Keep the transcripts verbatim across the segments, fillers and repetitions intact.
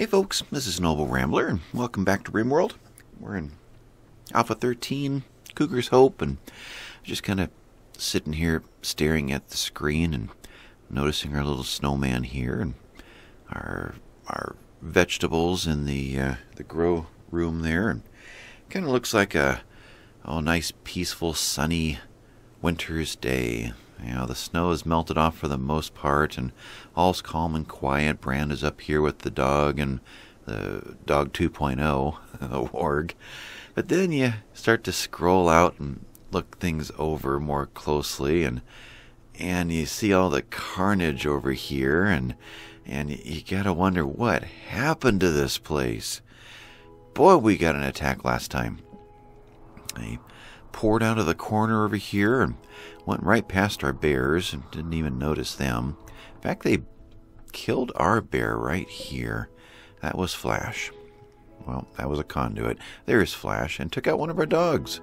Hey folks, this is Noble Rambler, and welcome back to RimWorld. We're in Alpha thirteen, Cougar's Hope, and just kind of sitting here staring at the screen and noticing our little snowman here, and our our vegetables in the uh, the grow room there, and kind of looks like a oh nice, peaceful, sunny winter's day. You know, the snow has melted off for the most part, and all's calm and quiet. Brand is up here with the dog and the dog two point oh, the warg. But then you start to scroll out and look things over more closely, and and you see all the carnage over here, and and you gotta wonder what happened to this place. Boy, we got an attack last time. They poured out of the corner over here and went right past our bears and didn't even notice them. In fact, they killed our bear right here. That was Flash. Well, that was a conduit. There's Flash, and took out one of our dogs.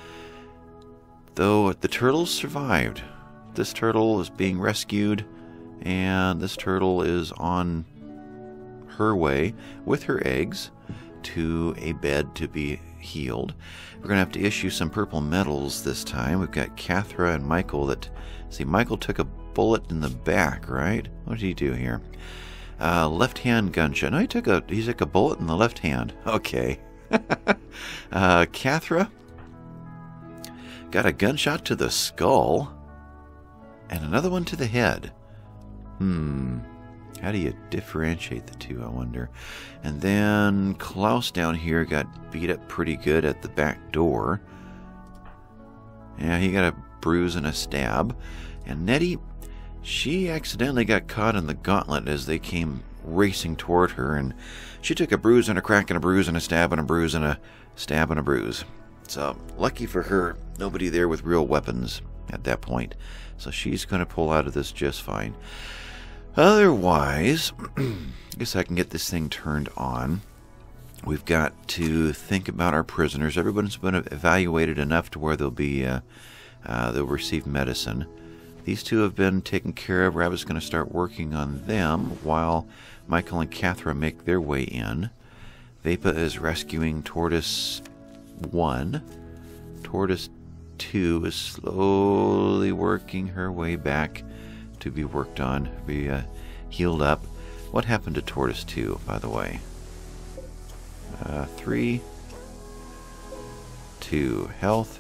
Though the turtles survived. This turtle is being rescued, and this turtle is on her way with her eggs to a bed to be healed. We're going to have to issue some purple medals this time. We've got Cathra and Michael that... See, Michael took a bullet in the back, right? What did he do here? Uh, left-hand gunshot. No, he took a, he took a bullet in the left hand. Okay. uh, Cathra got a gunshot to the skull and another one to the head. Hmm... How do you differentiate the two, I wonder? And then Klaus down here got beat up pretty good at the back door. Yeah, he got a bruise and a stab. And Nettie, she accidentally got caught in the gauntlet as they came racing toward her. And she took a bruise and a crack and a bruise and a stab and a bruise and a stab and a bruise. So, lucky for her, nobody there with real weapons at that point. So she's going to pull out of this just fine. Otherwise, I guess I can get this thing turned on. We've got to think about our prisoners. Everyone's been evaluated enough to where they'll be, uh, uh, they'll receive medicine. These two have been taken care of. Rabbit's going to start working on them while Michael and Cathra make their way in. Vapa is rescuing Tortoise one. Tortoise two is slowly working her way back to be worked on, be uh, healed up. What happened to Tortoise two, by the way? Uh, three, two, health.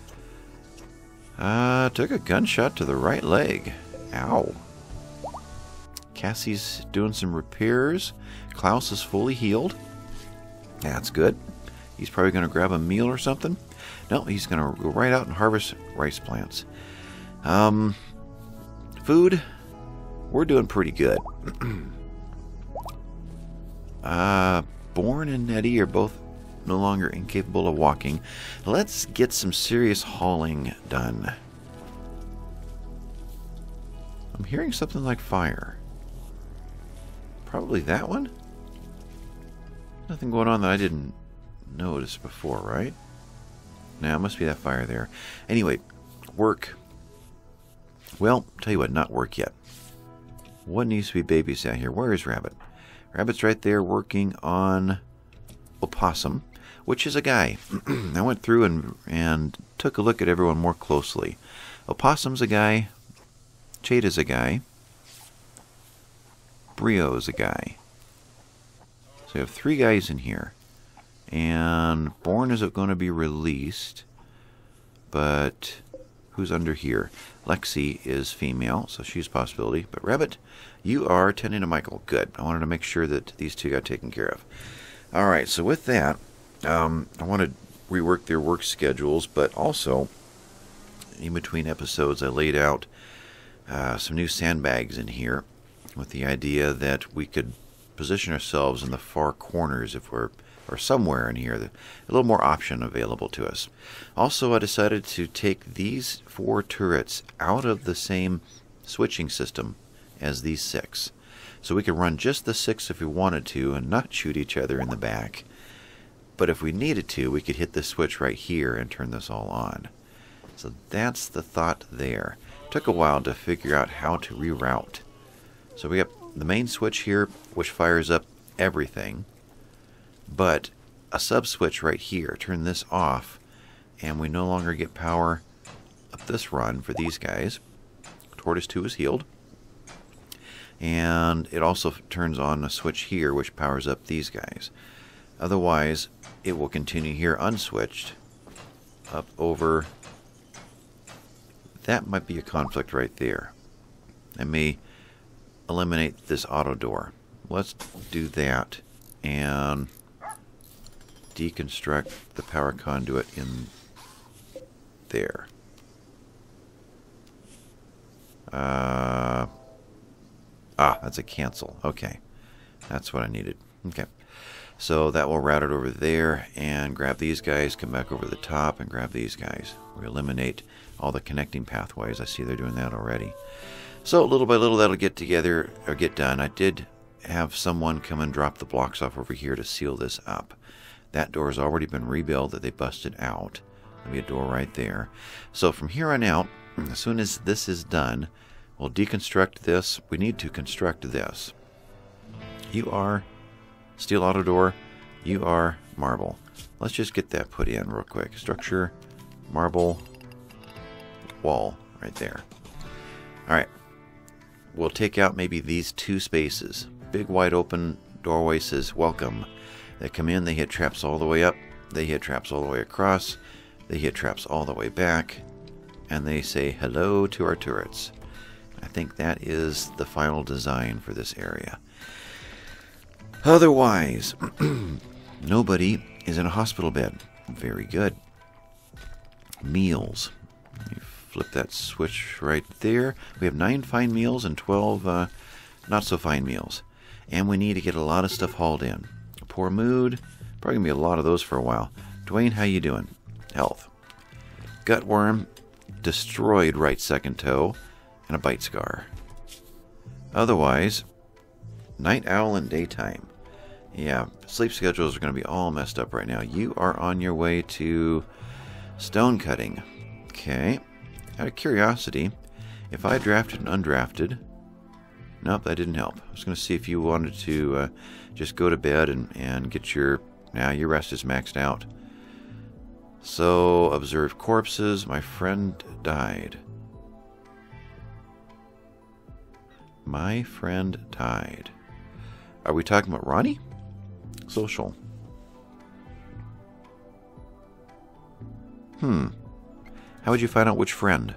Uh, took a gunshot to the right leg. Ow. Cassie's doing some repairs. Klaus is fully healed. That's good. He's probably going to grab a meal or something. No, he's going to go right out and harvest rice plants. Um... Food, we're doing pretty good. uh, Bourne and Nettie are both no longer incapable of walking. Let's get some serious hauling done. I'm hearing something like fire. Probably that one? Nothing going on that I didn't notice before, right? Nah, it must be that fire there. Anyway, work. Well, tell you what, not work yet. What needs to be babysat here? Where is Rabbit? Rabbit's right there working on Opossum, which is a guy. I went through and, and took a look at everyone more closely. Opossum's a guy. Chada's a guy. Brio's a guy. So we have three guys in here. And Bourne isn't going to be released, but... Who's under here? Lexi is female, so she's a possibility. But Rabbit, you are tending to Michael. Good. I wanted to make sure that these two got taken care of. Alright, so with that, um, I want to rework their work schedules, but also, in between episodes, I laid out uh, some new sandbags in here with the idea that we could position ourselves in the far corners if we're or somewhere in here, a little more option available to us. Also, I decided to take these four turrets out of the same switching system as these six. So we could run just the six if we wanted to and not shoot each other in the back. But if we needed to, we could hit the switch right here and turn this all on. So that's the thought there. Took a while to figure out how to reroute. So we have the main switch here, which fires up everything. But a sub switch right here, turn this off, and we no longer get power up this run for these guys. Tortoise two is healed. And it also turns on a switch here, which powers up these guys. Otherwise, it will continue here unswitched up over. That might be a conflict right there. I may eliminate this auto door. Let's do that and deconstruct the power conduit in there. Uh, ah, that's a cancel. Okay. That's what I needed. Okay. So that will route it over there and grab these guys, come back over the top and grab these guys. We eliminate all the connecting pathways. I see they're doing that already. So little by little that'll get together or get done. I did have someone come and drop the blocks off over here to seal this up. That door has already been rebuilt that they busted out. There'll be a door right there. So from here on out, as soon as this is done, we'll deconstruct this. We need to construct this. You are steel auto door. You are marble. Let's just get that put in real quick. Structure, marble, wall right there. All right. We'll take out maybe these two spaces. Big wide open doorway says welcome. They come in, they hit traps all the way up. They hit traps all the way across. They hit traps all the way back. And they say hello to our turrets. I think that is the final design for this area. Otherwise, nobody is in a hospital bed. Very good. Meals. You flip that switch right there. We have nine fine meals and twelve uh, not so fine meals. And we need to get a lot of stuff hauled in. Poor mood. Probably going to be a lot of those for a while. Dwayne, how you doing? Health. Gutworm. Destroyed right second toe. And a bite scar. Otherwise, night owl and daytime. Yeah, sleep schedules are going to be all messed up right now. You are on your way to stone cutting. Okay. Out of curiosity, if I drafted and undrafted... Nope, that didn't help. I was going to see if you wanted to uh, just go to bed and, and get your... Now, your rest is maxed out. So, observe corpses. My friend died. My friend died. Are we talking about Ronnie? Social. Hmm. How would you find out which friend?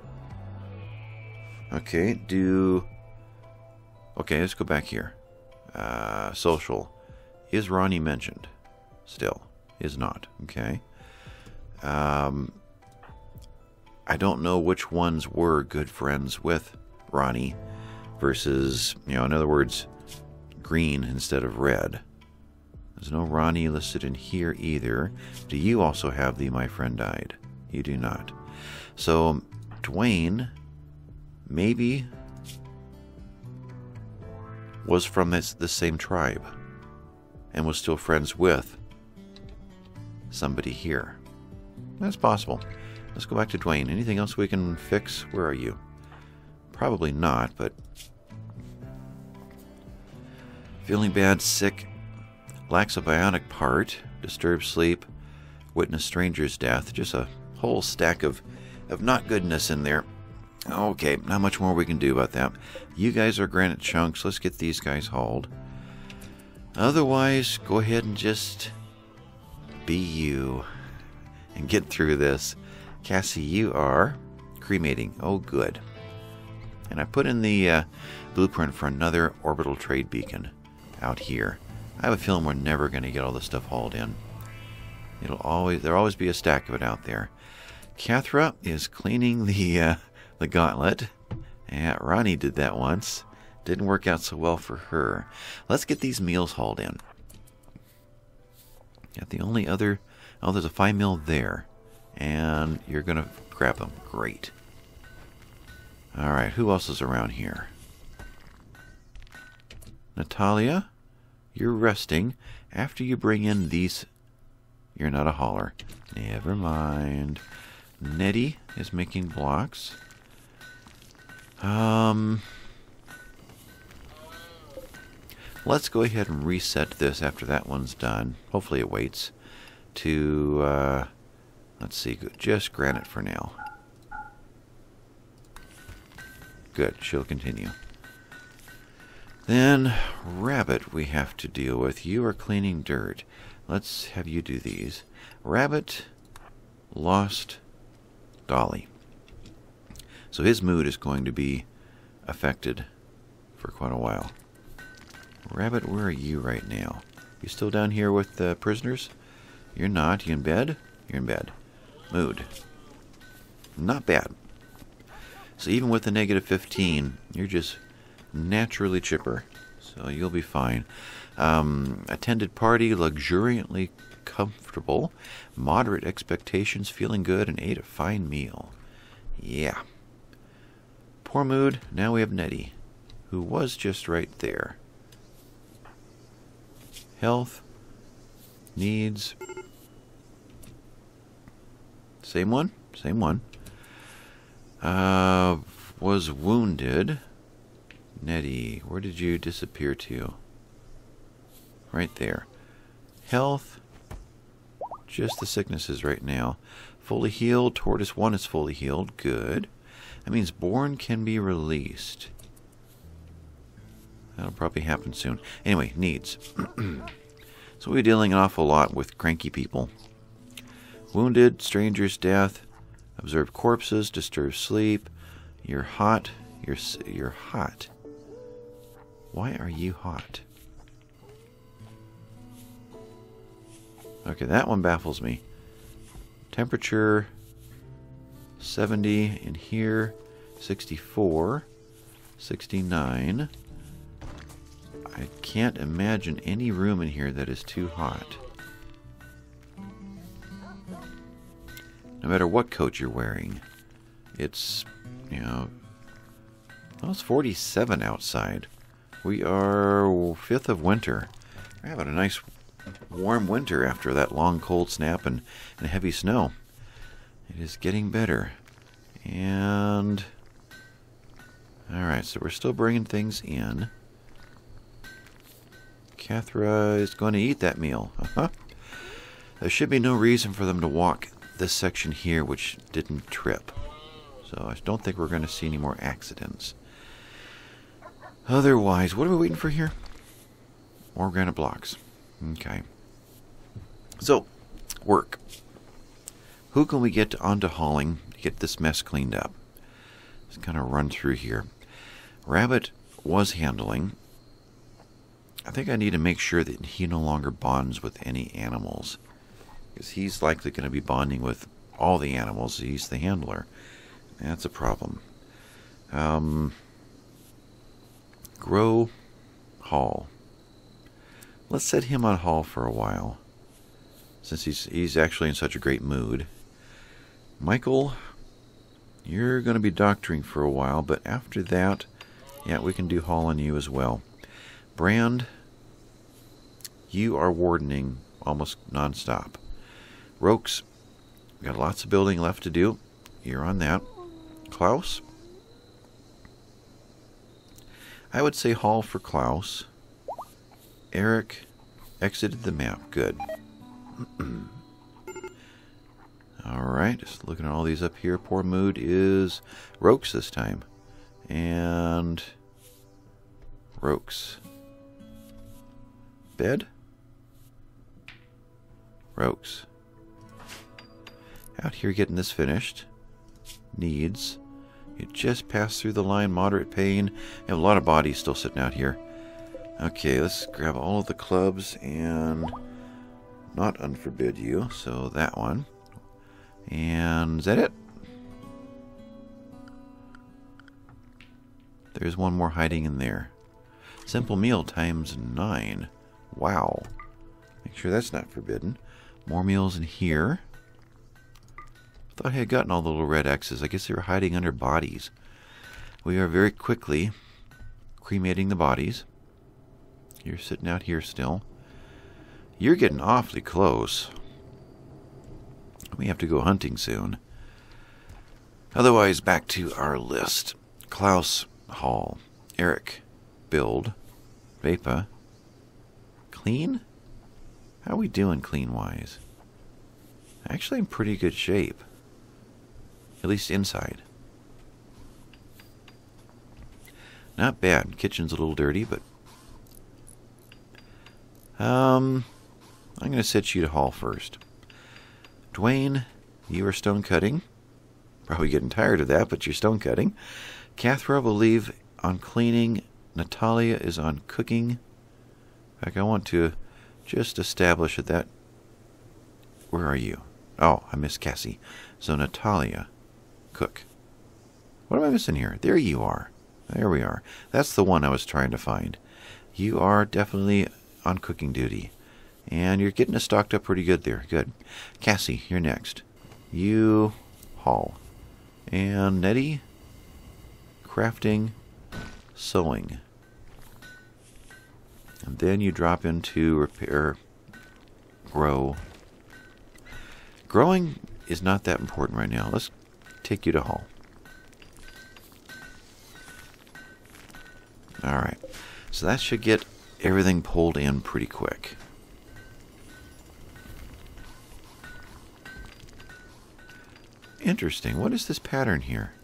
Okay, do... Okay, let's go back here. Uh, social. Is Ronnie mentioned? Still. Is not. Okay. Um, I don't know which ones were good friends with Ronnie versus, you know, in other words, green instead of red. There's no Ronnie listed in here either. Do you also have the My Friend Died? You do not. So, Dwayne maybe was from this, this same tribe and was still friends with somebody here. That's possible. Let's go back to Dwayne. Anything else we can fix? Where are you? Probably not, but... Feeling bad, sick, lacks a bionic part, disturbed sleep, witness stranger's death. Just a whole stack of, of not goodness in there. Okay, not much more we can do about that. You guys are granite chunks. Let's get these guys hauled. Otherwise, go ahead and just be you and get through this. Cassie, you are cremating. Oh, good. And I put in the uh, blueprint for another orbital trade beacon out here. I have a feeling we're never going to get all this stuff hauled in. It'll always there'll always be a stack of it out there. Cathra is cleaning the uh, the gauntlet. Yeah, Ronnie did that once. Didn't work out so well for her. Let's get these meals hauled in. Got the only other... Oh, there's a fine meal there. And you're going to grab them. Great. Alright, who else is around here? Natalia, you're resting. After you bring in these... You're not a hauler. Never mind. Nettie is making blocks. Um... Let's go ahead and reset this after that one's done. Hopefully it waits to, uh, let's see, just granite for now. Good, she'll continue. Then, rabbit we have to deal with. You are cleaning dirt. Let's have you do these. Rabbit lost Dolly. So his mood is going to be affected for quite a while. Rabbit, where are you right now? You still down here with the prisoners? You're not. You in bed? You're in bed. Mood. Not bad. So even with the negative fifteen, you're just naturally chipper. So you'll be fine. Um, attended party, luxuriantly comfortable. Moderate expectations, feeling good, and ate a fine meal. Yeah. Poor mood. Now we have Nettie, who was just right there. Health. Needs. Same one? Same one. Uh, was wounded. Nettie, where did you disappear to? Right there. Health. Just the sicknesses right now. Fully healed. Tortoise one is fully healed. Good. That means Born can be released. That'll probably happen soon. Anyway, needs. So we're dealing an awful lot with cranky people. Wounded, stranger's death, observe corpses, disturb sleep. You're hot. You're you're hot. Why are you hot? Okay, that one baffles me. Temperature seventy in here, sixty-four, sixty-nine. I can't imagine any room in here that is too hot. No matter what coat you're wearing, it's, you know, well, it's forty-seven outside. We are fifth of winter. We're having a nice warm winter after that long cold snap and, and heavy snow. It is getting better. And, alright, so we're still bringing things in. Cathra is going to eat that meal. Uh-huh. There should be no reason for them to walk this section here, which didn't trip. So I don't think we're going to see any more accidents. Otherwise, what are we waiting for here? More granite blocks. Okay. So, work. Who can we get onto hauling to get this mess cleaned up? Let's kind of run through here. Rabbit was handling. I think I need to make sure that he no longer bonds with any animals, because he's likely going to be bonding with all the animals. He's the handler. That's a problem. Um, grow Hall. Let's set him on Hall for a while, since he's he's actually in such a great mood. Michael, you're going to be doctoring for a while, but after that, yeah, we can do Hall on you as well. Brand, you are wardening almost non-stop. Rokes, we got lots of building left to do. You're on that. Klaus, I would say Hall for Klaus. Eric exited the map. Good. Alright, just looking at all these up here. Poor mood is Rokes this time. And Rokes. Bed? Rokes. Out here getting this finished. Needs. You just passed through the line. Moderate pain. You have a lot of bodies still sitting out here. Okay, let's grab all of the clubs and not unforbid you. So that one. And is that it? There's one more hiding in there. Simple meal times nine. Wow. Make sure that's not forbidden. More meals in here. Thought I had gotten all the little red X's. I guess they were hiding under bodies. We are very quickly cremating the bodies. You're sitting out here still. You're getting awfully close. We have to go hunting soon. Otherwise, back to our list. Klaus, Hall. Eric, build. Vapa, clean? How are we doing clean-wise? Actually, in pretty good shape. At least inside. Not bad. Kitchen's a little dirty, but... Um, I'm going to set you to haul first. Dwayne, you are stone cutting. Probably getting tired of that, but you're stone cutting. Cathra will leave on cleaning. Natalia is on cooking. In fact, I want to just establish that that... Where are you? Oh, I missed Cassie. So Natalia, cook. What am I missing here? There you are. There we are. That's the one I was trying to find. You are definitely on cooking duty. And you're getting us stocked up pretty good there. Good. Cassie, you're next. You haul. And Nettie, crafting, sewing. And then you drop into repair, grow. Growing is not that important right now. Let's take you to haul. Alright. So that should get everything pulled in pretty quick. Interesting. What is this pattern here?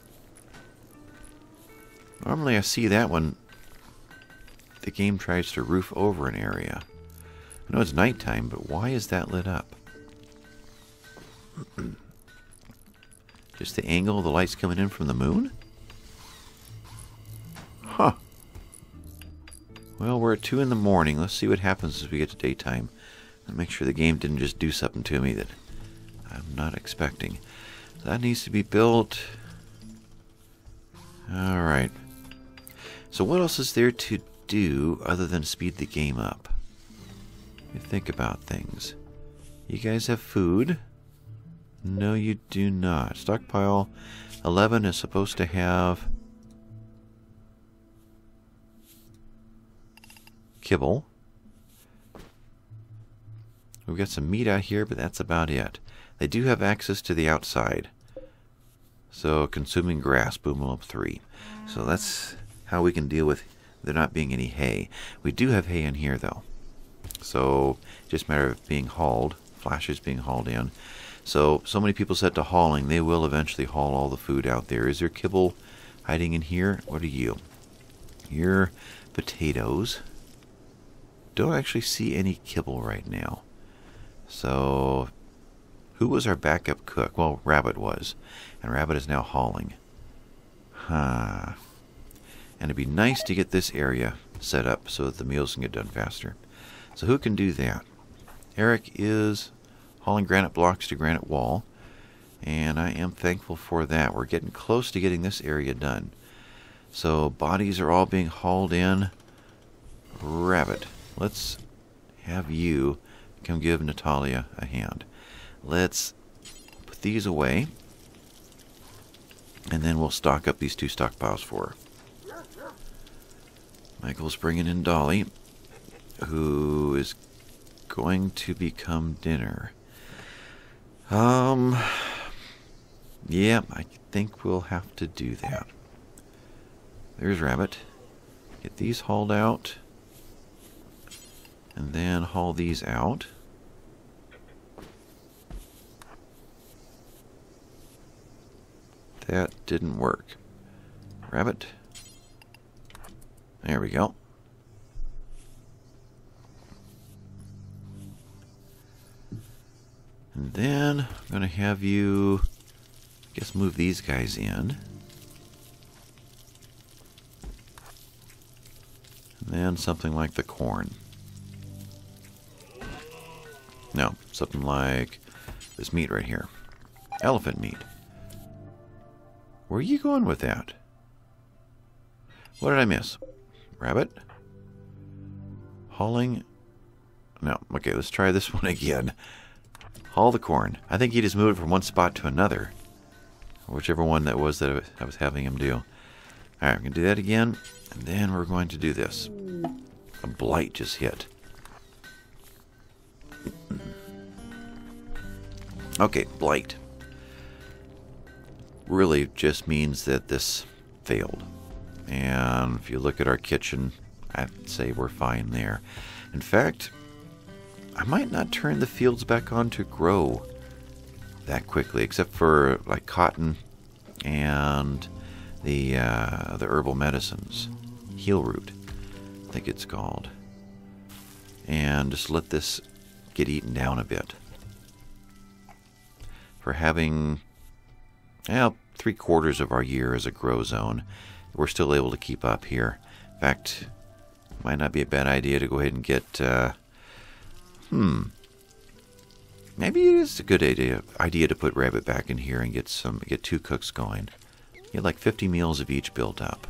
Normally I see that when the game tries to roof over an area. I know it's nighttime, but why is that lit up? Just the angle of the light's coming in from the moon? Huh. Well, we're at two in the morning. Let's see what happens as we get to daytime. And make sure the game didn't just do something to me that I'm not expecting. So that needs to be built. Alright. So what else is there to do other than speed the game up? You think about things. You guys have food? No, you do not. Stockpile eleven is supposed to have kibble. We've got some meat out here, but that's about it. They do have access to the outside. So, consuming grass, boom up three. So that's how we can deal with there not being any hay. We do have hay in here, though. So, just a matter of being hauled. Flashes being hauled in. So, so many people set to hauling, they will eventually haul all the food out there. Is there kibble hiding in here? What are you? You're potatoes. Don't actually see any kibble right now. So, who was our backup cook? Well, Rabbit was. And Rabbit is now hauling. Huh. And it'd be nice to get this area set up so that the meals can get done faster. So who can do that? Eric is hauling granite blocks to granite wall. And I am thankful for that. We're getting close to getting this area done. So bodies are all being hauled in. Rabbit, let's have you come give Natalia a hand. Let's put these away. And then we'll stock up these two stockpiles for her. Michael's bringing in Dolly, who is going to become dinner. Um, yeah, I think we'll have to do that. There's Rabbit. Get these hauled out. And then haul these out. That didn't work. Rabbit. There we go. And then I'm going to have you, I guess, move these guys in. And then something like the corn. No, something like this meat right here. Elephant meat. Where are you going with that? What did I miss? Rabbit? Hauling? No. Okay, let's try this one again. Haul the corn. I think he just moved from one spot to another. Whichever one that was that I was having him do. Alright, we're going to do that again. And then we're going to do this. A blight just hit. Okay, blight. Really just means that this failed. And if you look at our kitchen, I'd say we're fine there. In fact, I might not turn the fields back on to grow that quickly, except for like cotton and the uh, the herbal medicines, heel root, I think it's called, and just let this get eaten down a bit. For having, well, three quarters of our year as a grow zone, we're still able to keep up here. In fact, might not be a bad idea to go ahead and get. Uh, hmm. Maybe it is a good idea idea to put rabbit back in here and get some get two cooks going. Get like fifty meals of each built up.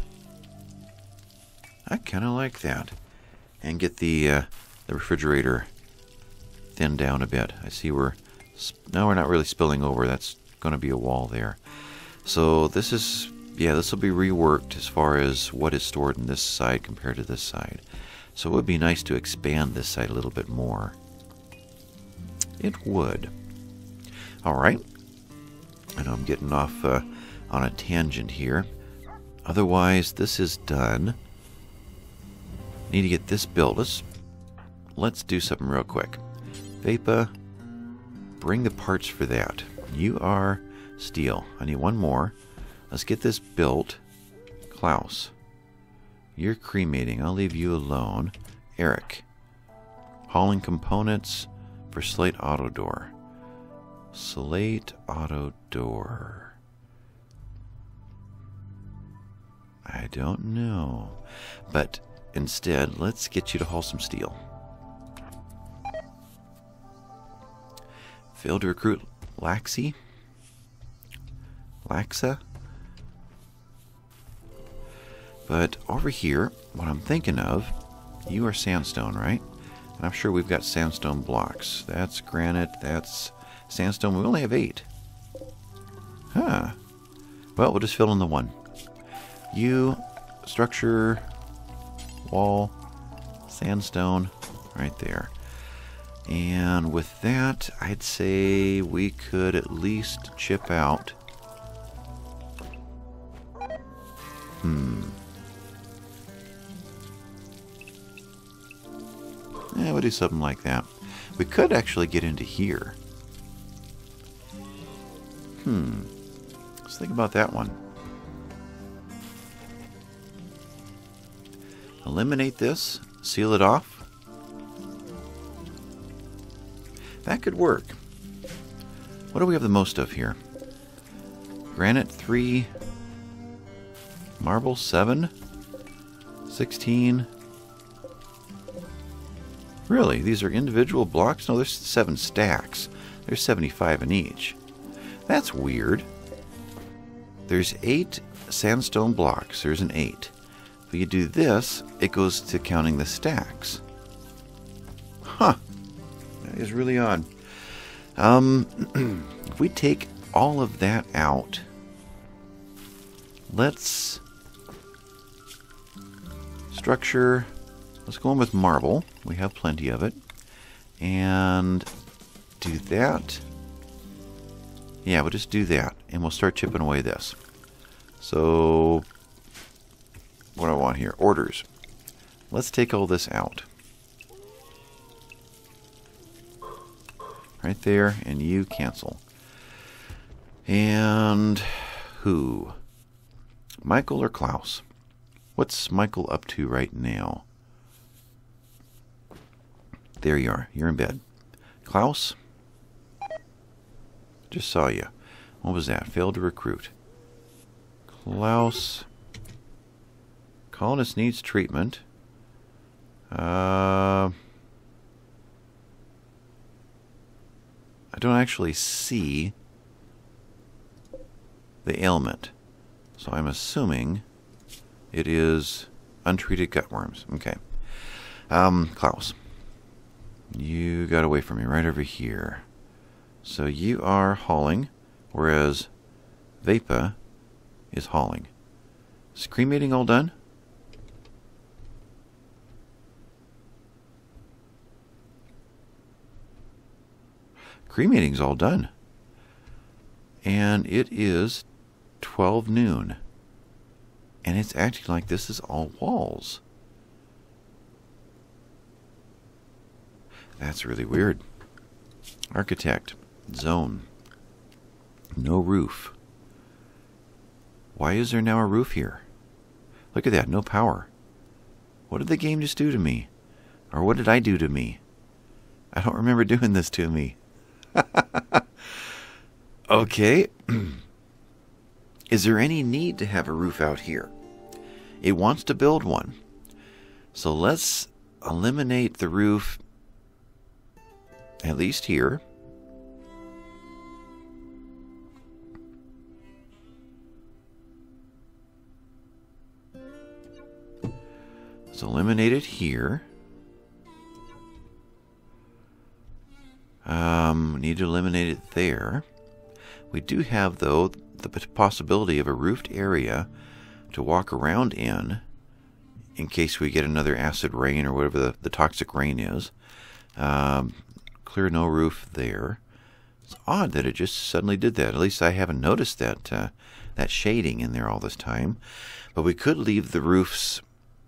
I kind of like that, and get the uh, the refrigerator thinned down a bit. I see we're no, we're not really spilling over. That's going to be a wall there. So this is yeah, this will be reworked as far as what is stored in this side compared to this side. So it would be nice to expand this side a little bit more. It would. Alright. I know I'm getting off uh, on a tangent here. Otherwise, this is done. Need to get this built. Let's, let's do something real quick. Vapa, bring the parts for that. You are steel. I need one more. Let's get this built. Klaus, you're cremating. I'll leave you alone. Eric, hauling components for Slate Auto Door. Slate Auto Door. I don't know. But instead, let's get you to haul some steel. Failed to recruit Laxi? Laxa? But over here, what I'm thinking of, you are sandstone, right? And I'm sure we've got sandstone blocks. That's granite, that's sandstone. We only have eight. Huh. Well, we'll just fill in the one. You, structure, wall, sandstone, right there. And with that, I'd say we could at least chip out. Hmm. Yeah, we'll do something like that. We could actually get into here. Hmm. Let's think about that one. Eliminate this. Seal it off. That could work. What do we have the most of here? Granite three. Marble seven. sixteen. Really? These are individual blocks? No, there's seven stacks. There's seventy-five in each. That's weird. There's eight sandstone blocks. There's an eight. If you do this, it goes to counting the stacks. Huh. That is really odd. Um, if we take all of that out, let's structure. Let's go in with marble. We have plenty of it. And do that. Yeah, we'll just do that. And we'll start chipping away this. So, what do I want here? Orders. Let's take all this out. Right there. And you cancel. And who? Michael or Klaus? What's Michael up to right now? There you are. You're in bed. Klaus? Just saw you. What was that? Failed to recruit. Klaus. Colonist needs treatment. Uh, I don't actually see the ailment. So I'm assuming it is untreated gutworms. Okay. Um, Klaus. You got away from me right over here. So you are hauling, whereas Vapa is hauling. Is cremating all done? Cremating's all done. And it is twelve noon. And it's acting like this is all walls. That's really weird. Architect. Zone. No roof. Why is there now a roof here? Look at that. No power. What did the game just do to me? Or what did I do to me? I don't remember doing this to me. Okay. Is there any need to have a roof out here? It wants to build one. So let's eliminate the roof, at least here. Let's eliminate it here. Um, need to eliminate it there. We do have, though, the possibility of a roofed area to walk around in, in case we get another acid rain or whatever the, the toxic rain is. Um, clear no roof there. It's odd that it just suddenly did that. At least I haven't noticed that uh, that shading in there all this time. But we could leave the roofs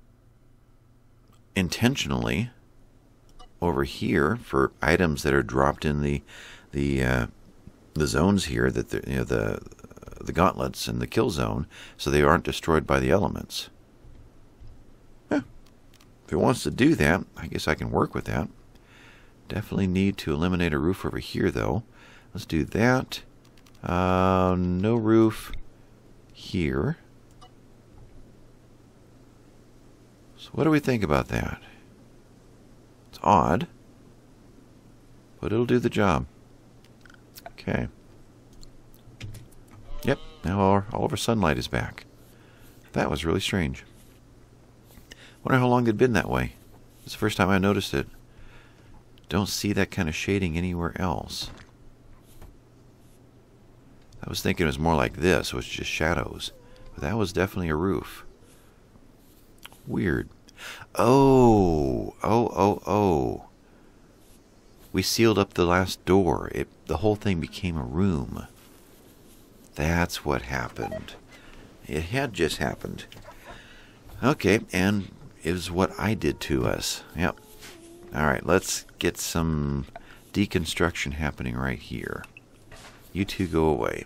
intentionally over here for items that are dropped in the the uh, the zones here, that the, you know, the the gauntlets and the kill zone, so they aren't destroyed by the elements. Yeah. If it wants to do that, I guess I can work with that. Definitely need to eliminate a roof over here, though. Let's do that. Uh, no roof here. So what do we think about that? It's odd, but it'll do the job. Okay. Yep, now all, all of our sunlight is back. That was really strange. Wonder how long it had been that way. It's the first time I noticed it. Don't see that kind of shading anywhere else. I was thinking it was more like this, it was just shadows. But that was definitely a roof. Weird. Oh, oh, oh, oh. We sealed up the last door. It, the whole thing became a room. That's what happened. It had just happened. Okay, and it was what I did to us. Yep. Alright, let's get some deconstruction happening right here. You two go away.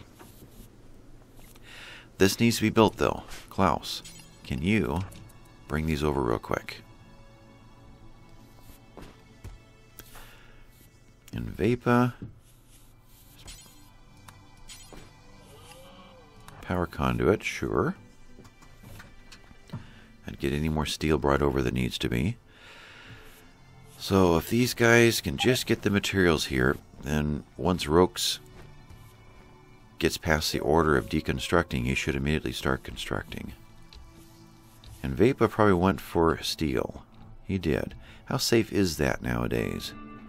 This needs to be built, though. Klaus, can you bring these over real quick? And Vapa. Power conduit, sure. And get any more steel brought over that needs to be. So if these guys can just get the materials here, then once Rokes gets past the order of deconstructing, he should immediately start constructing. And Vapa probably went for steel. He did. How safe is that nowadays?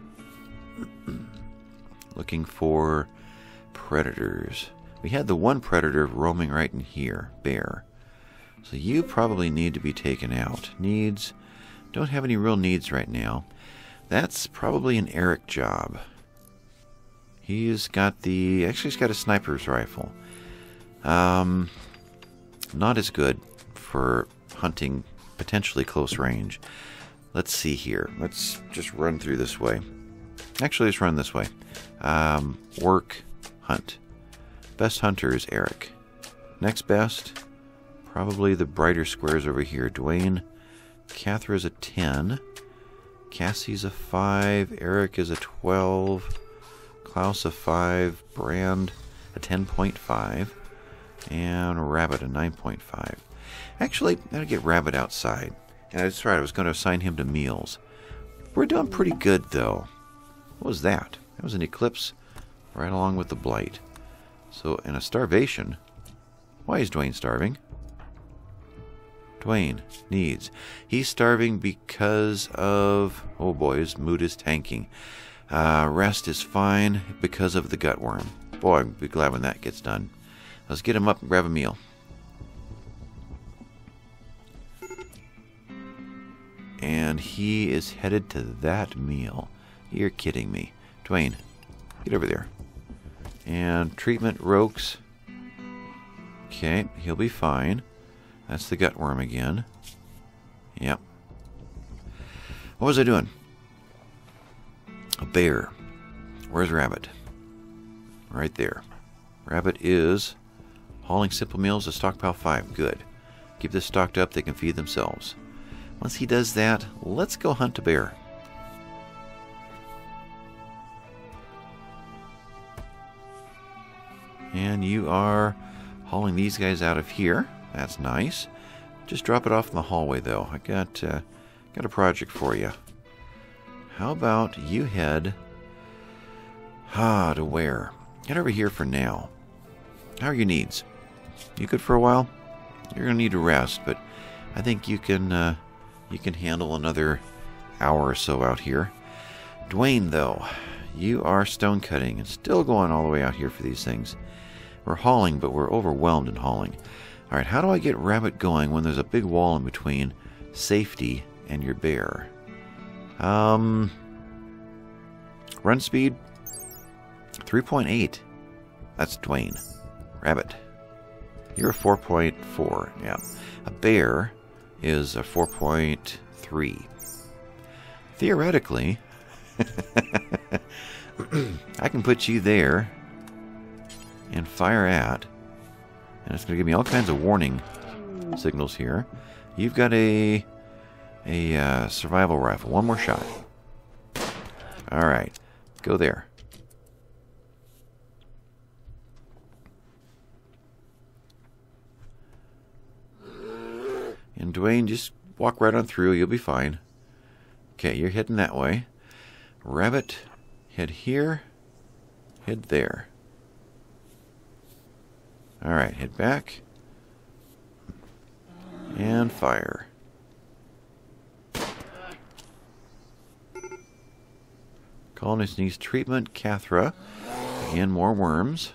Looking for predators. We had the one predator roaming right in here, bear. So you probably need to be taken out. Needs, don't have any real needs right now. That's probably an Eric job. He's got the, actually he's got a sniper's rifle. Um, not as good for hunting potentially close range. Let's see here. Let's just run through this way. Actually, let's run this way. Um, work, hunt. Best hunter is Eric. Next best, probably the brighter squares over here. Dwayne, Catherine's a ten. Cassie's a five. Eric is a twelve. Klaus a five. Brand a ten point five. And Rabbit a nine point five. Actually, I'm going to get Rabbit outside. And that's right, I was going to assign him to meals. We're doing pretty good, though. What was that? That was an eclipse right along with the blight. So, and a starvation. Why is Dwayne starving? Dwayne needs. He's starving because of... Oh boy, his mood is tanking. Uh, rest is fine because of the gutworm. Boy, I'll be glad when that gets done. Let's get him up and grab a meal. And he is headed to that meal. You're kidding me. Dwayne, get over there. And treatment Rokes. Okay, he'll be fine. That's the gutworm again. Yep. What was I doing? A bear. Where's Rabbit? Right there. Rabbit is hauling simple meals to stockpile five. Good. Keep this stocked up. They can feed themselves. Once he does that, let's go hunt a bear. And you are hauling these guys out of here. That's nice. Just drop it off in the hallway, though. I got uh, got a project for you. How about you head ah to where? Head over here for now. How are your needs? You good for a while? You're gonna need to rest, but I think you can uh, you can handle another hour or so out here. Dwayne, though, you are stone cutting and still going all the way out here for these things. We're hauling, but we're overwhelmed in hauling. All right, how do I get Rabbit going when there's a big wall in between safety and your bear? Um, run speed three point eight. That's Dwayne. Rabbit, you're a four point four. Yeah, a bear is a four point three. Theoretically, I can put you there and fire at, and it's going to give me all kinds of warning signals here. You've got a a uh, survival rifle. One more shot. All right, go there. And Dwayne, just walk right on through. You'll be fine. Okay, you're heading that way. Rabbit, head here. Head there. All right, head back. And fire. Colonist needs treatment. Cathra. Again, more worms.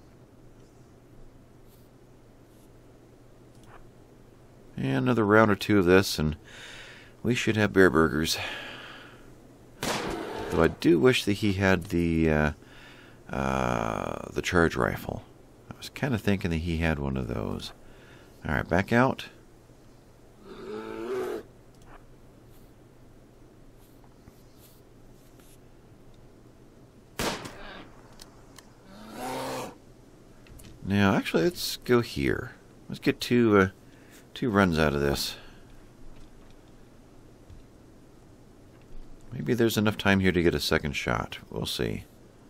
And another round or two of this, and we should have bear burgers. Though I do wish that he had the uh, uh, the charge rifle. I was kind of thinking that he had one of those. All right, back out. Now, actually, let's go here. Let's get two uh, two runs out of this. Maybe there's enough time here to get a second shot. We'll see.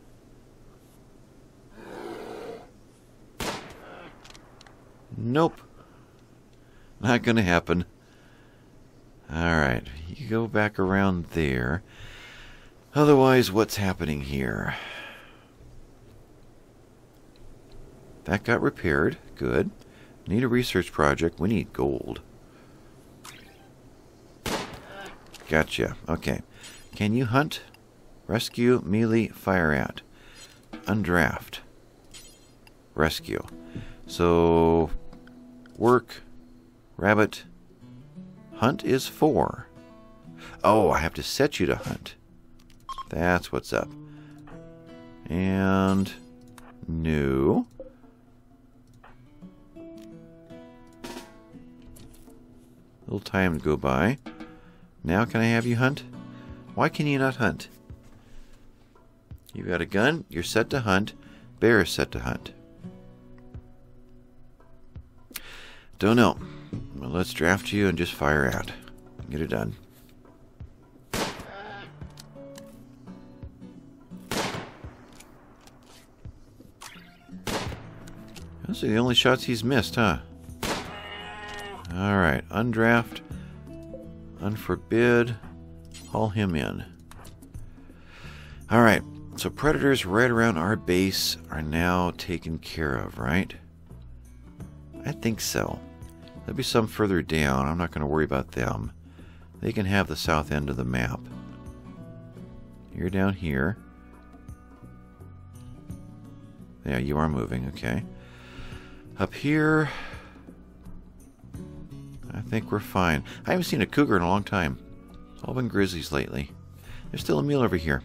Nope. Not gonna happen. Alright, you go back around there. Otherwise, what's happening here? That got repaired. Good. Need a research project. We need gold. Gotcha. Okay. Can you hunt? Rescue, melee, fire at. Undraft. Rescue. So, work, rabbit, hunt is four. Oh, I have to set you to hunt. That's what's up. And no. Little time to go by. Now can I have you hunt? Why can you not hunt? You've got a gun, you're set to hunt, bear is set to hunt. Don't know. Well, let's draft you and just fire out. Get it done. Those are the only shots he's missed, huh? Alright, undraft, unforbid, haul him in. Alright, so predators right around our base are now taken care of, right? I think so. There'll be some further down. I'm not going to worry about them. They can have the south end of the map. You're down here. Yeah, you are moving, okay. Up here, I think we're fine. I haven't seen a cougar in a long time. It's all been grizzlies lately. There's still a meal over here.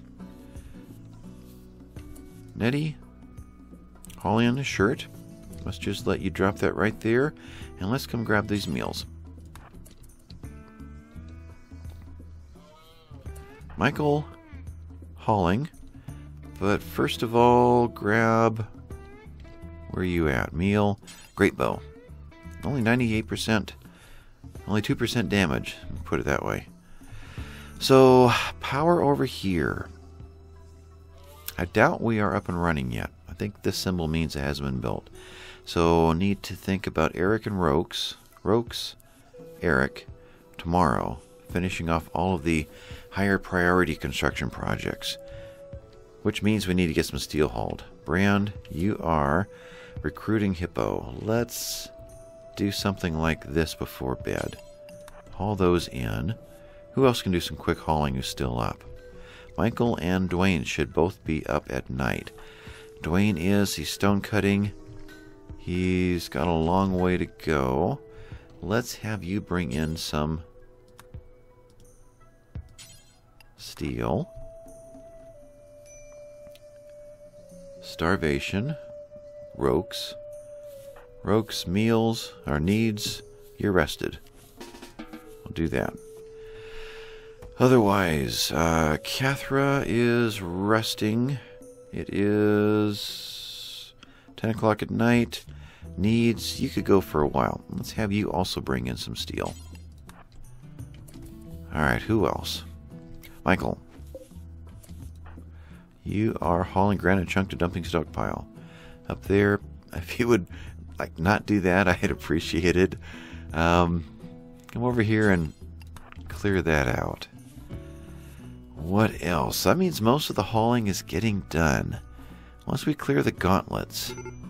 Nettie, Holly on the shirt. Let's just let you drop that right there, and let's come grab these meals. Michael, hauling. But first of all, grab... Where are you at? Meal. Great bow. Only ninety-eight percent. Only two percent damage. Put it that way. So, power over here. I doubt we are up and running yet. I think this symbol means it has been built. So, need to think about Eric and Rokes. Rokes, Eric, tomorrow. Finishing off all of the higher priority construction projects. Which means we need to get some steel hauled. Brand, you are recruiting Hippo. Let's do something like this before bed. Haul those in. Who else can do some quick hauling who's still up? Michael and Dwayne should both be up at night. Dwayne is, he's stone cutting. He's got a long way to go. Let's have you bring in some steel. Starvation. Rokes. Rokes, meals, our needs. You're rested. We'll do that. Otherwise, uh, Cathra is resting. It is ten o'clock at night. Needs, you could go for a while. Let's have you also bring in some steel. Alright, who else? Michael. You are hauling granite chunk to dumping stockpile. Up there, if you would like not do that, I'd appreciate it. Um, come over here and clear that out. What else? That means most of the hauling is getting done. Once we clear the gauntlets.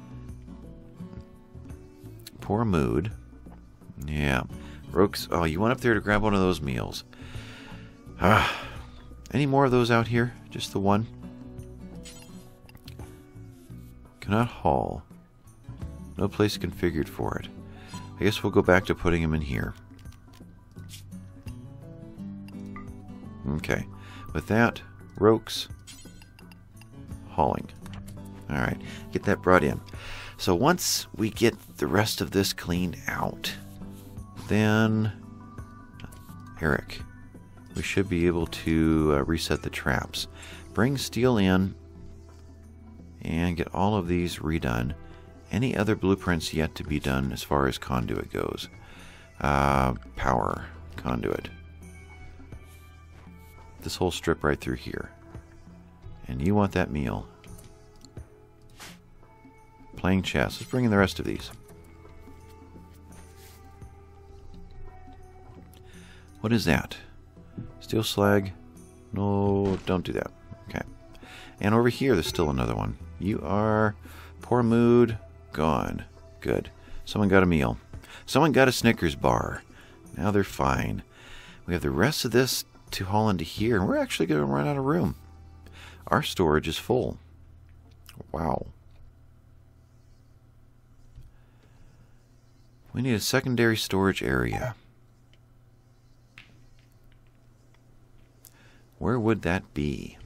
Poor mood. Yeah. Rokes, oh, you went up there to grab one of those meals. Ah. Any more of those out here? Just the one? Cannot haul. No place configured for it. I guess we'll go back to putting them in here. Okay. With that, Rokes, hauling. Alright, get that brought in. So once we get the rest of this cleaned out, then Eric, we should be able to uh, reset the traps. Bring steel in and get all of these redone. Any other blueprints yet to be done as far as conduit goes? Uh, power conduit. This whole strip right through here. And you want that meal. Playing chess. Let's bring in the rest of these. What is that? Steel slag? No, don't do that. Okay. And over here, there's still another one. You are poor mood. Gone. Good. Someone got a meal. Someone got a Snickers bar. Now they're fine. We have the rest of this to haul into here, and we're actually going to run out of room. Our storage is full. Wow. We need a secondary storage area. Where would that be?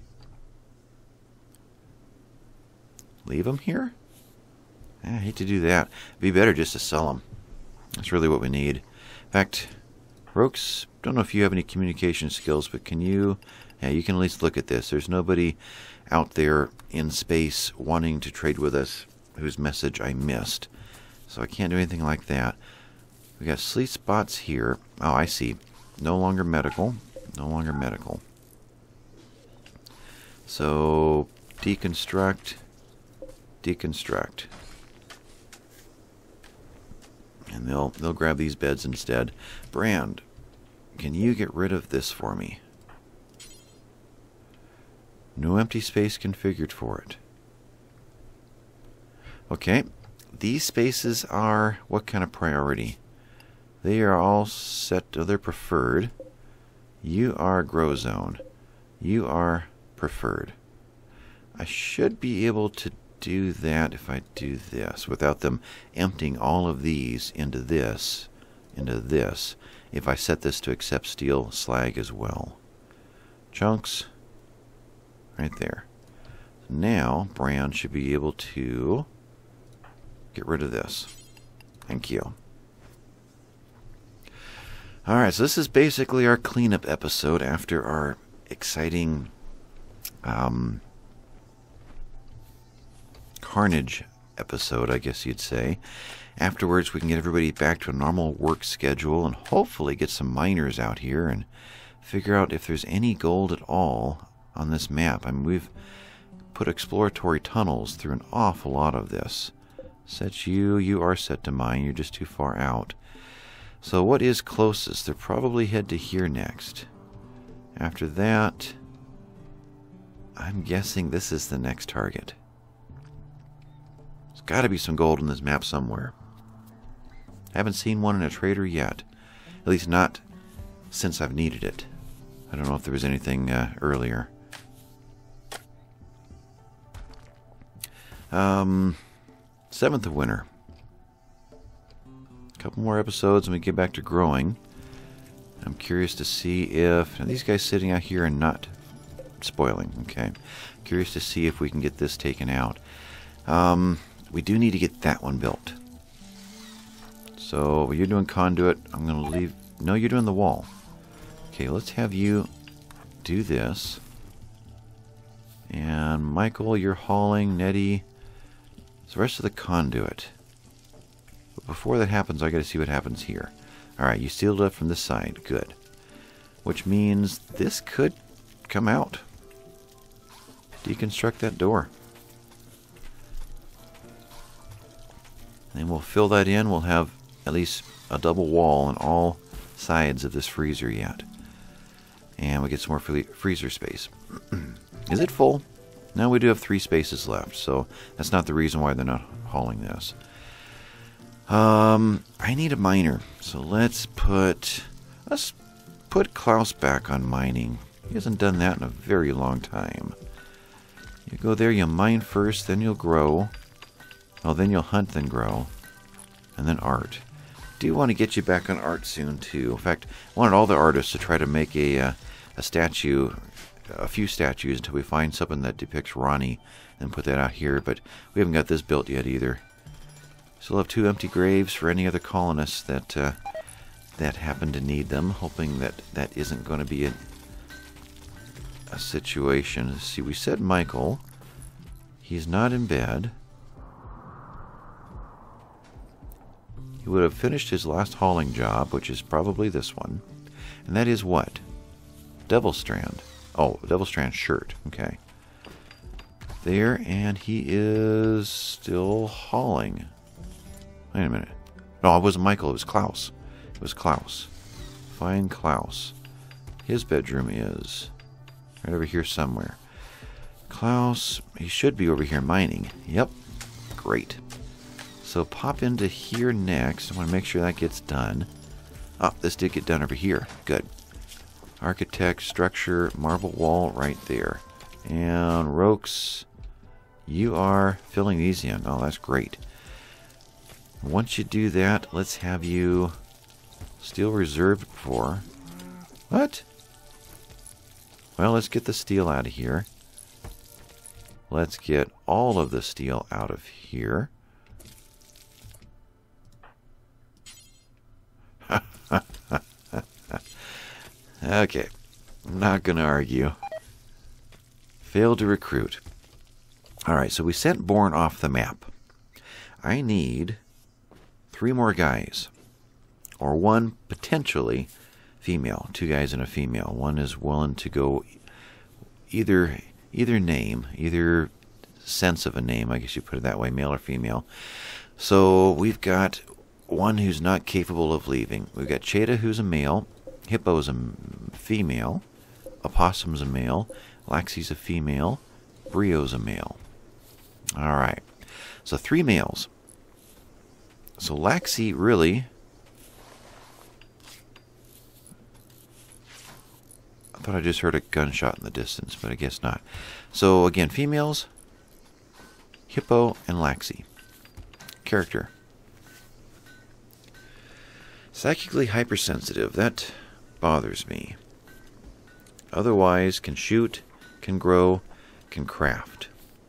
Leave them here? I hate to do that. It'd be better just to sell them. That's really what we need. In fact, Rokes, don't know if you have any communication skills, but can you... Yeah, you can at least look at this. There's nobody out there in space wanting to trade with us whose message I missed. So I can't do anything like that. We got sleep spots here. Oh, I see. No longer medical. No longer medical. So, deconstruct. Deconstruct. And they'll they'll grab these beds instead. Brand, can you get rid of this for me? No empty space configured for it. Okay, these spaces are what kind of priority? They are all set to their preferred. You are grow zone. You are preferred. I should be able to do that if I do this without them emptying all of these into this, into this, if I set this to accept steel slag as well. Chunks, right there. Now, Brand should be able to get rid of this. Thank you. Alright, so this is basically our cleanup episode after our exciting um, carnage episode, I guess you'd say. Afterwards, we can get everybody back to a normal work schedule and hopefully get some miners out here and figure out if there's any gold at all on this map. I mean, we've put exploratory tunnels through an awful lot of this. Set you, you are set to mine. You're just too far out. So what is closest? They'll probably head to here next. After that, I'm guessing this is the next target. There's got to be some gold on this map somewhere. Haven't seen one in a trader yet. At least not since I've needed it. I don't know if there was anything uh, earlier. Um, seventh of winter. A couple more episodes and we get back to growing. I'm curious to see if... Now these guys sitting out here and not spoiling. Okay. Curious to see if we can get this taken out. Um, we do need to get that one built. So you're doing conduit. I'm going to leave... No, you're doing the wall. Okay, let's have you do this. And Michael, you're hauling. Nettie, it's the rest of the conduit. But before that happens, I got to see what happens here. Alright, you sealed it from this side. Good. Which means this could come out. Deconstruct that door. And we'll fill that in. We'll have at least a double wall on all sides of this freezer yet. And we get some more freezer space. Is it full? No, we do have three spaces left, so that's not the reason why they're not hauling this. Um, I need a miner, so let's put let's put Klaus back on mining. He hasn't done that in a very long time. You go there, you mine first, then you'll grow. Oh, then you'll hunt, then grow, and then art. Do want to get you back on art soon too. In fact, I wanted all the artists to try to make a uh, a statue, a few statues until we find something that depicts Ronnie, and put that out here. But we haven't got this built yet either. Still have two empty graves for any other colonists that uh, that happen to need them. Hoping that that isn't going to be a a situation. Let's see, we said Michael. He's not in bed. He would have finished his last hauling job, which is probably this one. And that is what? Devil Strand. Oh, Devil Strand shirt. Okay. There, and he is still hauling. Wait a minute. No, it wasn't Michael, it was Klaus. It was Klaus. Find Klaus. His bedroom is right over here somewhere. Klaus, he should be over here mining. Yep. Great. So pop into here next. I want to make sure that gets done. Oh, this did get done over here. Good. Architect, structure, marble wall right there. And Rokes, you are filling these in. Oh, that's great. Once you do that, let's have you steel reserved for... What? Well, let's get the steel out of here. Let's get all of the steel out of here. Okay, I'm not going to argue. Failed to recruit. Alright, so we sent Bourne off the map. I need three more guys. Or one potentially female. Two guys and a female. One is willing to go either either name, either sense of a name, I guess you put it that way, male or female. So we've got one who's not capable of leaving. We've got Cheta, who's a male. Hippo's a female. Opossum's a male. Laxie's a female. Brio's a male. Alright. So three males. So Laxie really... I thought I just heard a gunshot in the distance, but I guess not. So again, females, Hippo, and Laxie. Character. Psychically hypersensitive. That bothers me. Otherwise, can shoot, can grow, can craft.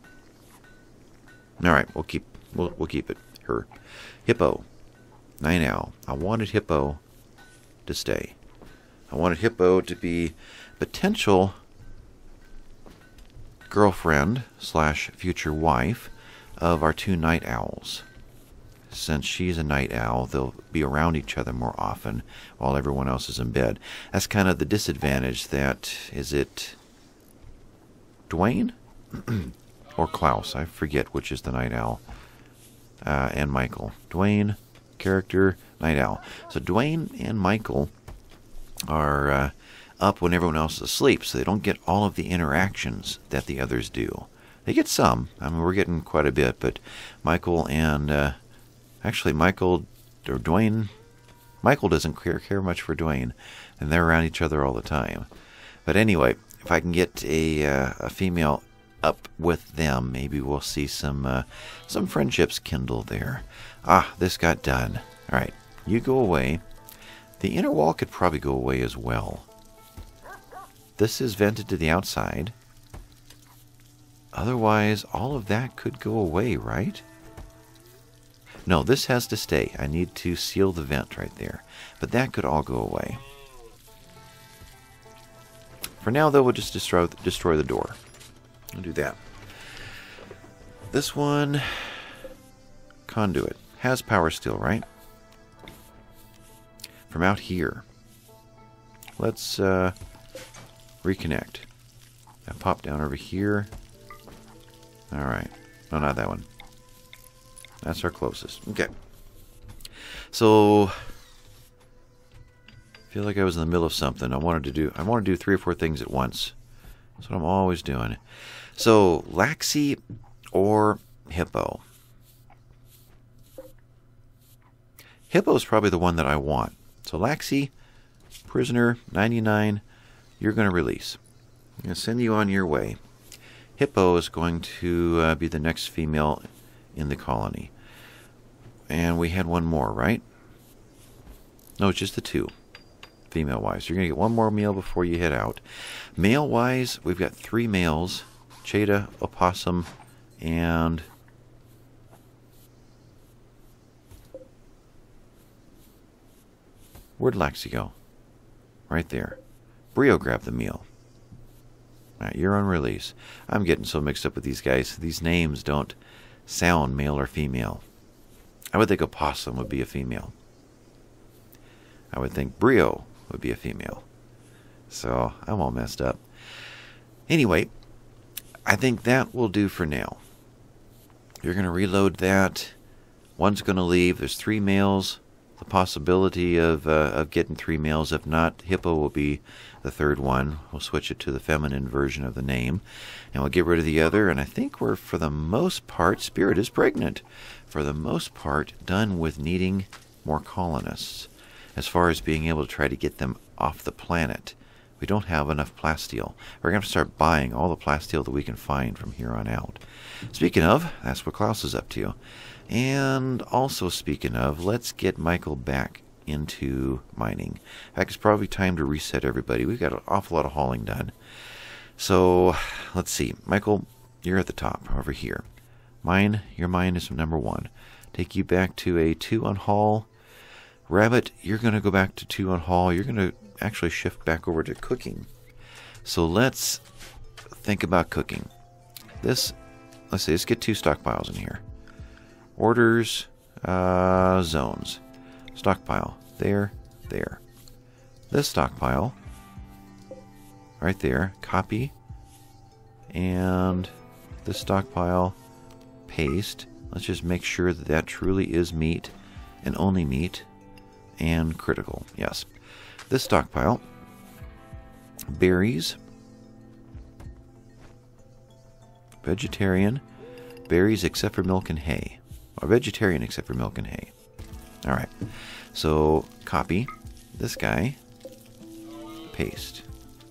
All right, we'll keep we'll we'll keep it. Her. Hippo. Night Owl. I wanted Hippo to stay. I wanted Hippo to be potential girlfriend slash future wife of our two night owls. Since she's a night owl, they'll be around each other more often while everyone else is in bed. That's kind of the disadvantage that, is it Dwayne? Or Klaus? I forget which is the night owl. Uh, and Michael. Dwayne, character, night owl. So Dwayne and Michael are uh, up when everyone else is asleep, so they don't get all of the interactions that the others do. They get some. I mean, we're getting quite a bit, but Michael and... Uh, Actually, Michael, or Dwayne, Michael doesn't care, care much for Dwayne, and they're around each other all the time. But anyway, if I can get a, uh, a female up with them, maybe we'll see some uh, some friendships kindle there. Ah, this got done. All right, you go away. The inner wall could probably go away as well. This is vented to the outside. Otherwise, all of that could go away, right? No, this has to stay. I need to seal the vent right there. But that could all go away. For now, though, we'll just destroy, destroy the door. I'll do that. This one, conduit. Has power still, right? From out here. Let's uh, reconnect. I pop down over here. Alright. No, not that one. That's our closest. Okay. So, I feel like I was in the middle of something. I wanted to do I want to do three or four things at once. That's what I'm always doing. So, Laxi or Hippo. Hippo is probably the one that I want. So, Laxi, prisoner, ninety-nine, you're going to release. I'm going to send you on your way. Hippo is going to uh, be the next female in the colony. And we had one more, right? No, it's just the two. Female-wise. You're going to get one more meal before you head out. Male-wise, we've got three males. Cheetah, opossum, and... Where'd Laxi go? Right there. Brio grabbed the meal. Alright, you're on release. I'm getting so mixed up with these guys. These names don't sound male or female. I would think opossum would be a female. I would think Brio would be a female. So, I'm all messed up. Anyway, I think that will do for now. You're going to reload that. One's going to leave. There's three males. The possibility of, uh, of getting three males. If not, Hippo will be the third one. We'll switch it to the feminine version of the name. And we'll get rid of the other. And I think we're, for the most part, Spirit is pregnant. For the most part, done with needing more colonists. As far as being able to try to get them off the planet. We don't have enough plasteel. We're going to start buying all the plasteel that we can find from here on out. Speaking of, that's what Klaus is up to. And also speaking of, let's get Michael back into mining. In fact, it's probably time to reset everybody. We've got an awful lot of hauling done. So, let's see. Michael, you're at the top over here. Mine, your mine is number one. Take you back to a two on haul. Rabbit, you're going to go back to two on haul. You're going to actually shift back over to cooking. So let's think about cooking. This, let's see, let's get two stockpiles in here. Orders, uh, zones. Stockpile, there, there. This stockpile, right there, copy. And this stockpile, paste. Let's just make sure that that truly is meat and only meat and critical. Yes. This stockpile, berries, vegetarian, berries except for milk and hay. Or vegetarian except for milk and hay. Alright. So, copy this guy, paste.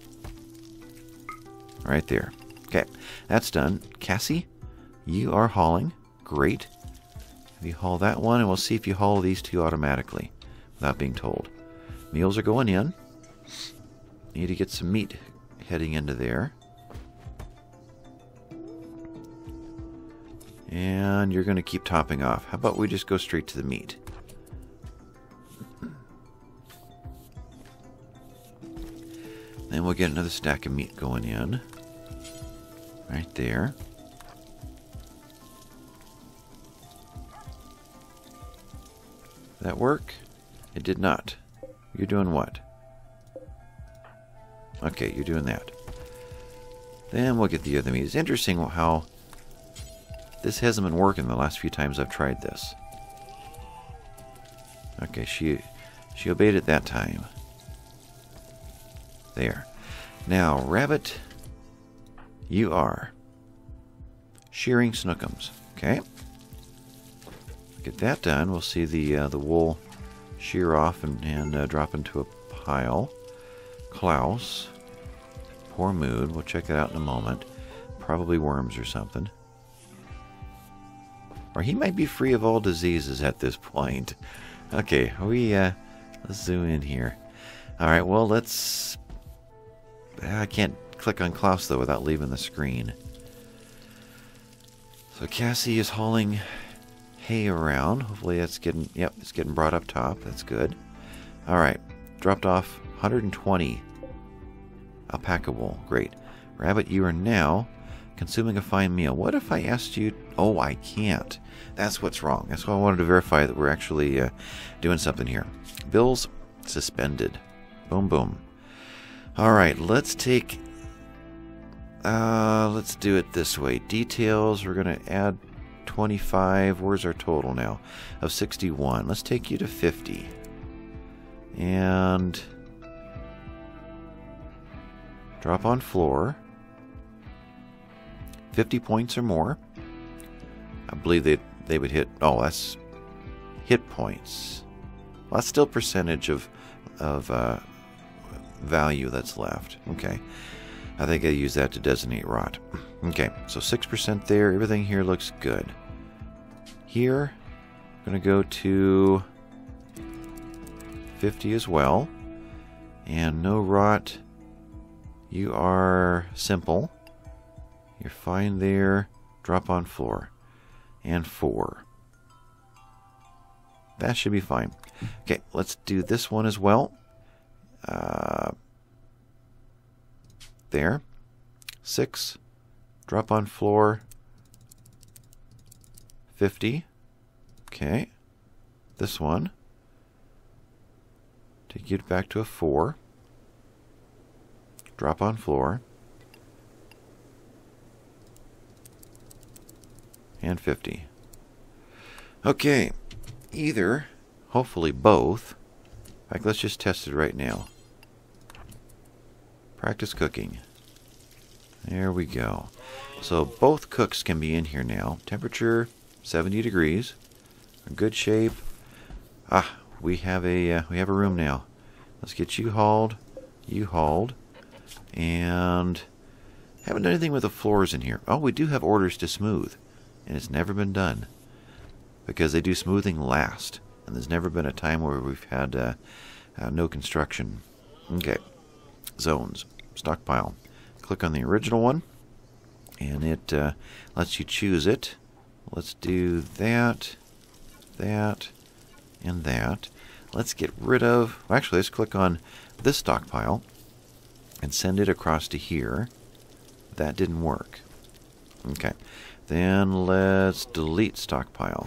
Right there. Okay. That's done. Cassie, you are hauling. Great. If you haul that one, and we'll see if you haul these two automatically without being told. Meals are going in. Need to get some meat heading into there. And you're going to keep topping off. How about we just go straight to the meat? Then we'll get another stack of meat going in. Right there. Did that work? It did not. You're doing what? Okay, you're doing that. Then we'll get the other meat. It's interesting how this hasn't been working the last few times I've tried this. Okay, she she obeyed it that time. There. Now, rabbit, you are shearing snookums. Okay. Get that done. We'll see the uh, the wool shear off and, and uh, drop into a pile. Klaus, poor mood. We'll check that out in a moment. Probably worms or something. Or he might be free of all diseases at this point. Okay, we uh, let's zoom in here. All right, well let's. I can't click on Klaus though without leaving the screen. So Cassie is hauling hay around. Hopefully that's getting. Yep, it's getting brought up top. That's good. All right, dropped off one hundred twenty alpaca wool. Great. Rabbit, you are now consuming a fine meal. What if I asked you... Oh, I can't. That's what's wrong. That's why I wanted to verify that we're actually uh, doing something here. Bills suspended. Boom, boom. All right, let's take... Uh, let's do it this way. Details, we're going to add twenty-five. Where's our total now? Of sixty-one. Let's take you to fifty. And... drop on floor. fifty points or more. I believe they they would hit. Oh, that's hit points. Well, that's still percentage of of uh, value that's left. Okay, I think I use that to designate rot. Okay, so six percent there. Everything here looks good. Here, I'm gonna go to fifty as well, and no rot. You are simple. You're fine there. Drop on floor. And four. That should be fine. Okay, let's do this one as well. Uh, there. Six. Drop on floor. Fifty. Okay. This one. Take you back to a four. Drop on floor. And fifty. Okay, either, hopefully both. In fact, let's just test it right now. Practice cooking. There we go. So both cooks can be in here now. Temperature seventy degrees. In good shape. Ah, we have a uh, we have a room now. Let's get you hauled. You hauled. And haven't done anything with the floors in here. Oh, we do have orders to smooth. And it's never been done because they do smoothing last, and there's never been a time where we've had uh, uh, no construction. Okay, zones, stockpile. Click on the original one, and it uh, lets you choose it. Let's do that, that, and that. Let's get rid of. Well, actually, let's click on this stockpile and send it across to here. That didn't work. Okay. Then let's delete stockpile.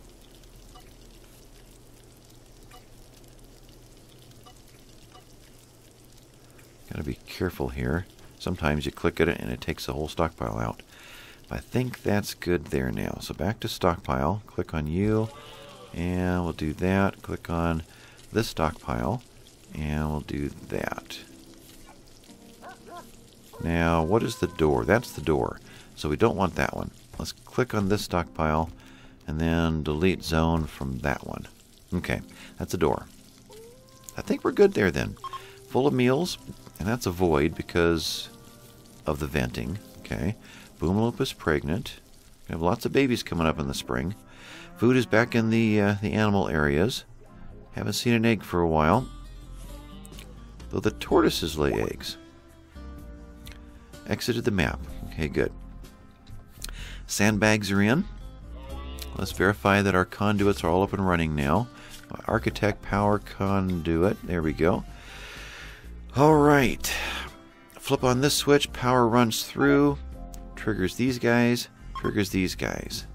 Gotta be careful here. Sometimes you click at it and it takes the whole stockpile out. I think that's good there now. So back to stockpile. Click on you. And we'll do that. Click on this stockpile. And we'll do that. Now, what is the door? That's the door. So we don't want that one. Let's click on this stockpile and then delete zone from that one. Okay, that's a door. I think we're good there then. Full of meals, and that's a void because of the venting. Okay, Boomloop is pregnant. We have lots of babies coming up in the spring. Food is back in the uh, the animal areas. Haven't seen an egg for a while. Though the tortoises lay eggs. Exited the map. Okay, good. Sandbags are in. Let's verify that our conduits are all up and running now. Architect power conduit. There we go. All right. Flip on this switch. Power runs through. triggers these guys, triggers these guys.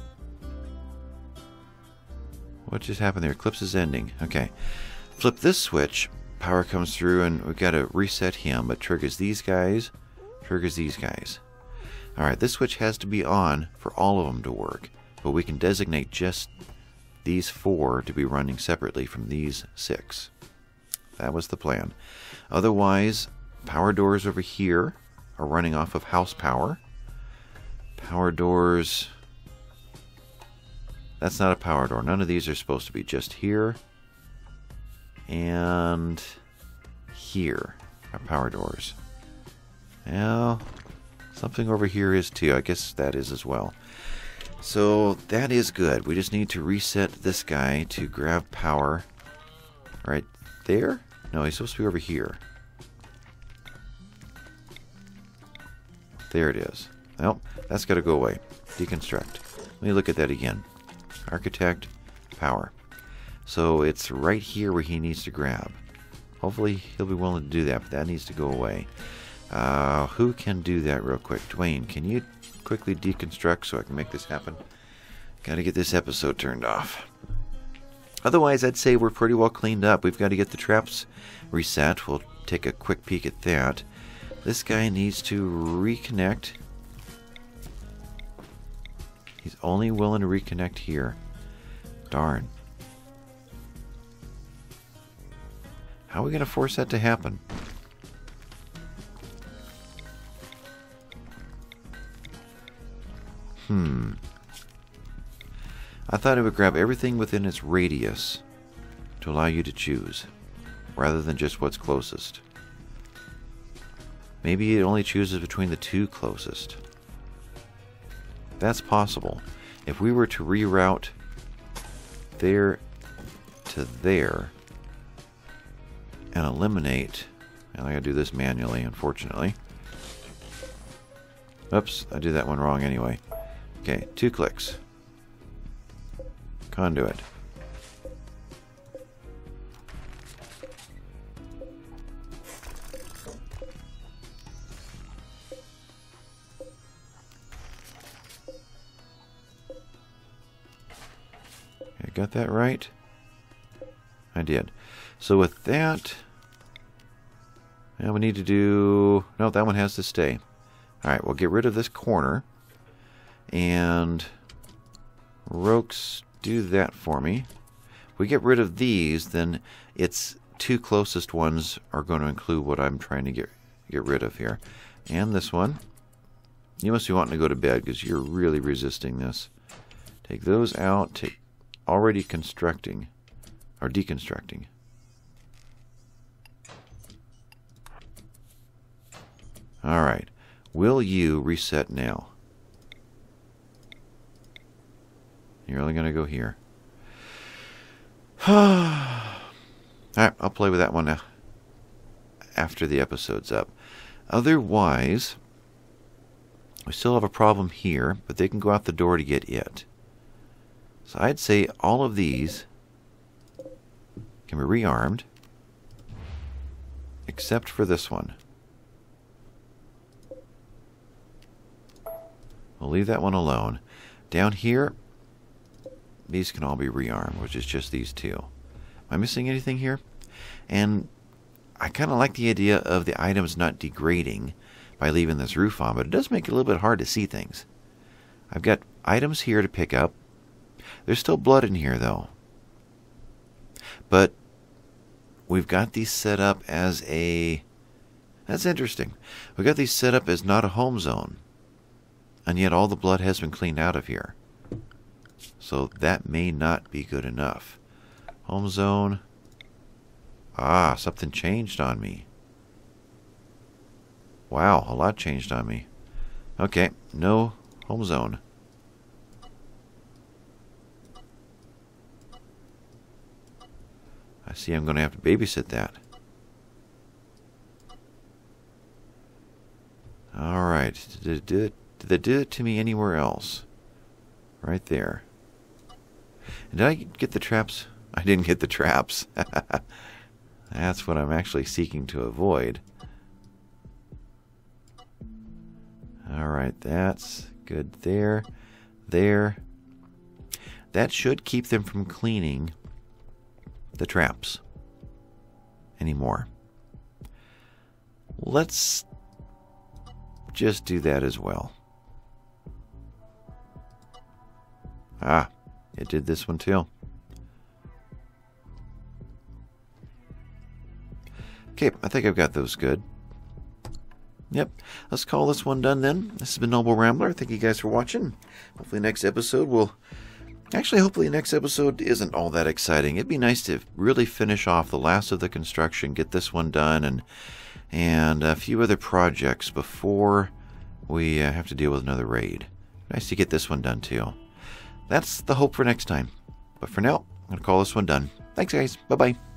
What just happened there? Eclipse is ending. Okay. Flip this switch, power comes through, and we've got to reset him, but triggers these guys, triggers these guys. Alright, this switch has to be on for all of them to work, but we can designate just these four to be running separately from these six. That was the plan. Otherwise, power doors over here are running off of house power. Power doors... That's not a power door. None of these are supposed to be. Just here and here are power doors. Now, something over here is too. I guess that is as well. So that is good. We just need to reset this guy to grab power right there. No, he's supposed to be over here. There it is. Well, that's got to go away. Deconstruct. Let me look at that again. Architect, power. So it's right here where he needs to grab. Hopefully he'll be willing to do that, but that needs to go away. Uh, who can do that real quick? Dwayne, can you quickly deconstruct so I can make this happen? Got to get this episode turned off. Otherwise, I'd say we're pretty well cleaned up. We've got to get the traps reset. We'll take a quick peek at that. This guy needs to reconnect. He's only willing to reconnect here. Darn. How are we going to force that to happen? Hmm. I thought it would grab everything within its radius to allow you to choose, rather than just what's closest. Maybe it only chooses between the two closest. That's possible. If we were to reroute there to there and eliminate, and I gotta do this manually, unfortunately. Oops, I did that one wrong anyway. Okay, two clicks. Conduit. Got that right? I did. So with that, now we need to do... No, that one has to stay. Alright, we'll get rid of this corner. And Rokes, do that for me. If we get rid of these, then its two closest ones are going to include what I'm trying to get, get rid of here. And this one. You must be wanting to go to bed because you're really resisting this. Take those out. Take already constructing or deconstructing. Alright. Will you reset now? You're only going to go here. Alright, I'll play with that one after the episode's up. Otherwise, we still have a problem here, but they can go out the door to get it. So I'd say all of these can be rearmed, except for this one. We'll leave that one alone. Down here, these can all be rearmed, which is just these two. Am I missing anything here? And I kind of like the idea of the items not degrading by leaving this roof on, but it does make it a little bit hard to see things. I've got items here to pick up. There's still blood in here, though. But we've got these set up as a... That's interesting. We've got these set up as not a home zone. And yet all the blood has been cleaned out of here. So that may not be good enough. Home zone. Ah, something changed on me. Wow, a lot changed on me. Okay, no home zone. I see I'm going to have to babysit that. Alright. Did, it, did, did they do it to me anywhere else? Right there. And did I get the traps? I didn't get the traps. That's what I'm actually seeking to avoid. Alright, that's good there. There. That should keep them from cleaning the traps anymore. Let's just do that as well. Ah, it did this one too. Okay, I think I've got those good. Yep, let's call this one done then. This has been Noble Rambler. Thank you guys for watching. Hopefully next episode will... Actually, hopefully next episode isn't all that exciting. It'd be nice to really finish off the last of the construction, get this one done, and and a few other projects before we uh, have to deal with another raid. Nice to get this one done too. That's the hope for next time. But for now, I'm going to call this one done. Thanks, guys. Bye-bye.